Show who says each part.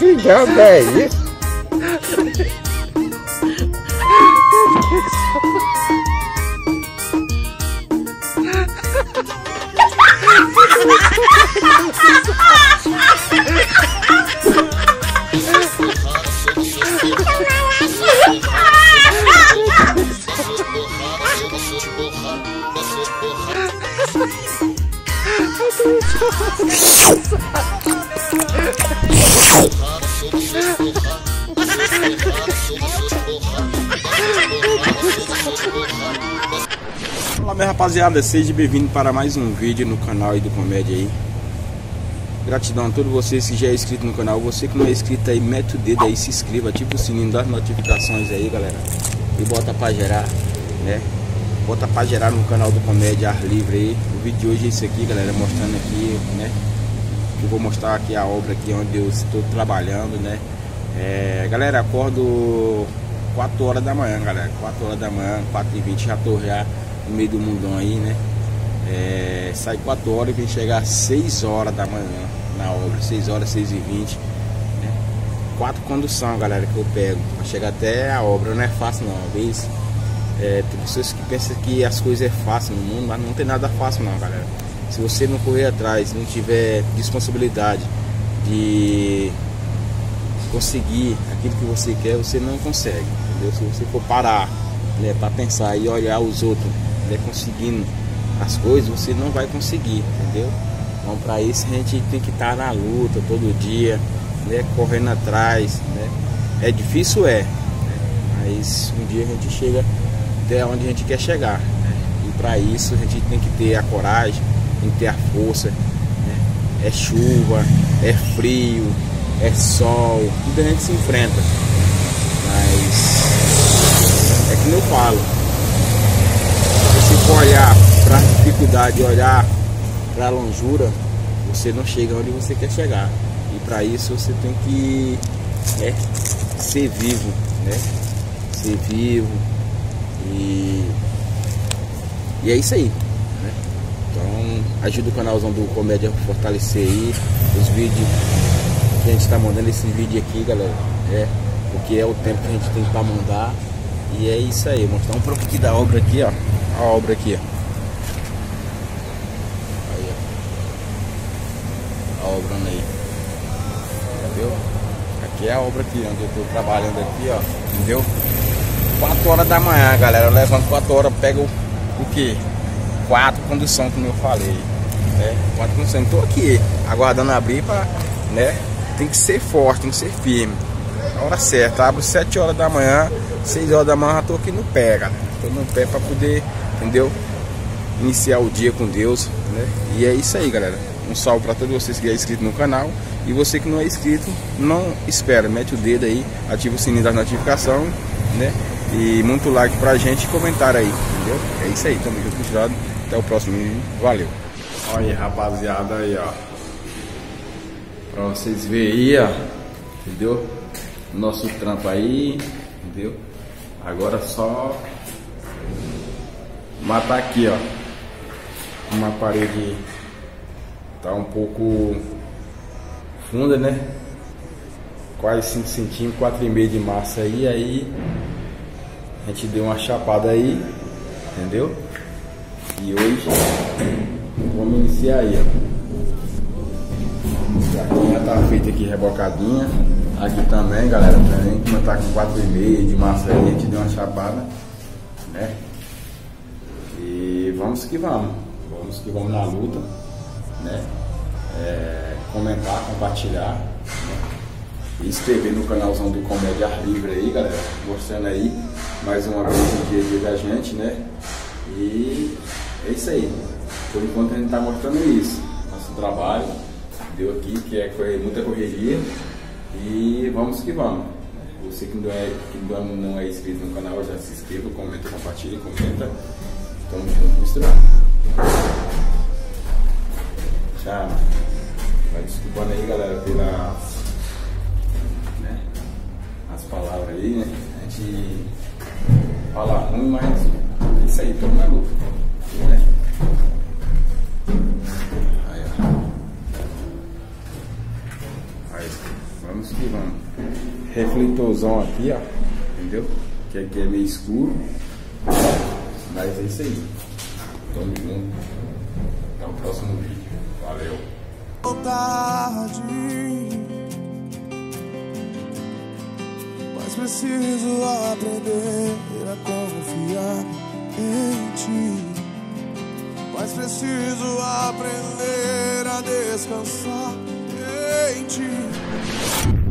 Speaker 1: Que diabo é isso?
Speaker 2: Olá minha rapaziada, seja bem-vindo para mais um vídeo no canal aí do Comédia aí. Gratidão a todos vocês que já é inscrito no canal. Você que não é inscrito aí, mete o dedo aí, se inscreva, ativa o sininho das notificações aí, galera. E bota pra gerar, né? Bota pra gerar no canal do Comédia Ar Livre aí. O vídeo de hoje é esse aqui, galera, mostrando aqui, né? Eu vou mostrar aqui a obra aqui onde eu estou trabalhando, né? Galera, acordo 4 horas da manhã, galera. 4 horas da manhã, 4h20, já tô já no meio do mundão aí, né? Sai 4 horas e vem chegar às 6 horas da manhã na obra, 6 horas, 6h20, né? 4 condução, galera, que eu pego pra chegar até a obra. Não é fácil não, às vezes tem pessoas que pensam que as coisas é fácil no mundo, mas não tem nada fácil não, galera. Se você não correr atrás, não tiver responsabilidade de conseguir aquilo que você quer, você não consegue, entendeu? Se você for parar, né, para pensar e olhar os outros, né, conseguindo as coisas, você não vai conseguir, entendeu? Então, para isso a gente tem que estar na luta todo dia, né, correndo atrás, né? É difícil, né? Mas um dia a gente chega até onde a gente quer chegar, né? E para isso a gente tem que ter a coragem, tem que ter a força, né? É chuva, é frio, é sol, tudo a gente se enfrenta. Mas é que eu falo, se você for olhar para a dificuldade e olhar para a longura, você não chega onde você quer chegar. E para isso você tem que ser vivo, né? Ser vivo e é isso aí, né? Então ajuda o canalzão do Comédia a fortalecer aí os vídeos que a gente está mandando, esse vídeo aqui, galera, porque é o tempo que a gente tem para mandar. E é isso aí, mostrar um pouco aqui da obra aqui, ó. A obra aqui, ó. Aí, ó. A obra aí. Entendeu? Aqui é a obra aqui, onde eu tô trabalhando aqui, ó. Entendeu? 4 horas da manhã, galera. Eu levanto 4 horas, pego o quê? 4 condução, como eu falei. 4 condução. Então aqui, aguardando abrir pra, né? Tem que ser forte, tem que ser firme. Na hora certa, abro 7 horas da manhã, 6 horas da manhã já tô aqui no pé, galera. Tô no pé pra poder, entendeu? Iniciar o dia com Deus, né? E é isso aí, galera. Um salve pra todos vocês que é inscrito no canal. E você que não é inscrito, não espera, mete o dedo aí, ativa o sininho das notificações, né? E muito like pra gente e comentário aí, entendeu? É isso aí, tamo junto, misturado. Até o próximo vídeo. Valeu. Olha aí, rapaziada, aí, ó. Pra vocês verem aí, ó. Entendeu? Nosso trampo aí, entendeu? Agora só matar aqui, ó. Uma parede tá um pouco funda, né? Quase 5 centímetros, 4,5 de massa aí a gente deu uma chapada aí, entendeu? E hoje vamos iniciar aí, ó. Já tá feita aqui rebocadinha. Aqui também, galera, também, como tá com 4,5 de massa aí, a gente deu uma chapada, né? E vamos que vamos na luta, né? Comentar, compartilhar, né? E inscrever no canalzão do Comédia Ar Livre aí, galera, mostrando aí mais uma vez o dia a dia da gente, né? E é isso aí, por enquanto a gente tá mostrando isso, nosso trabalho, deu aqui, que é muita correria. E vamos que vamos. Você que não é inscrito no canal, já se inscreva, comenta, compartilha, comenta. Estamos juntos misturando. Já vai desculpando aí, galera, pelas, né, as palavras aí, né? A gente fala ruim, mas é isso aí, estamos na luta, né? Aí, ó. Mas vamos que vamos. Refletorzão aqui, ó. Entendeu? Que aqui é meio escuro. Mas é isso aí. Tamo junto. Até o próximo vídeo. Valeu.
Speaker 1: Tarde, mas preciso aprender a confiar em ti. Mas preciso aprender a descansar em ti.